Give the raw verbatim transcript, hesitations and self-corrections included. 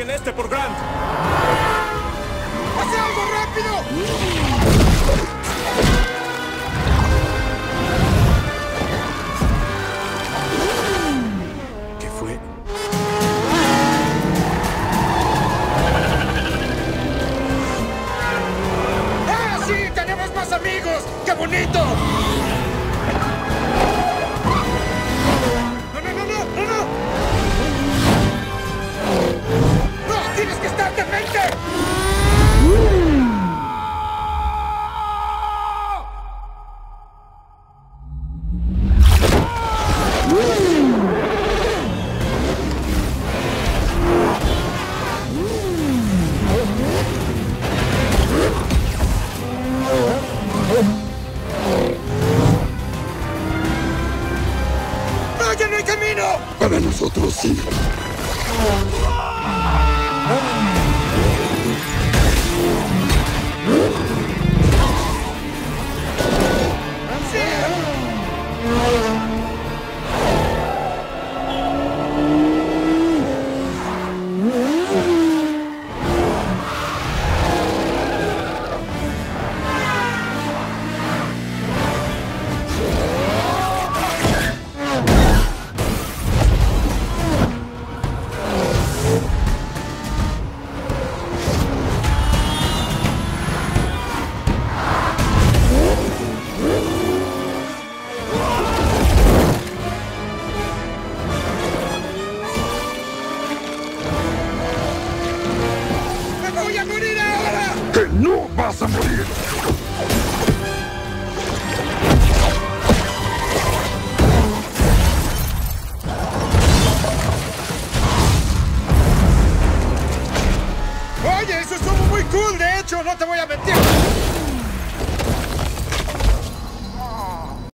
en este por Grant. ¡Haz algo rápido! ¿Qué fue? ¡Ah, sí! ¡Tenemos más amigos! ¡Qué bonito! ¡No, no, no, no! ¡No, no! ¡No! ¡Tienes que estar demente! ¡No, ya no hay camino! Para nosotros sí. ¡Me voy a morir ahora! ¡Que no vas a morir! Oye, eso estuvo muy cool, de hecho, no te voy a mentir.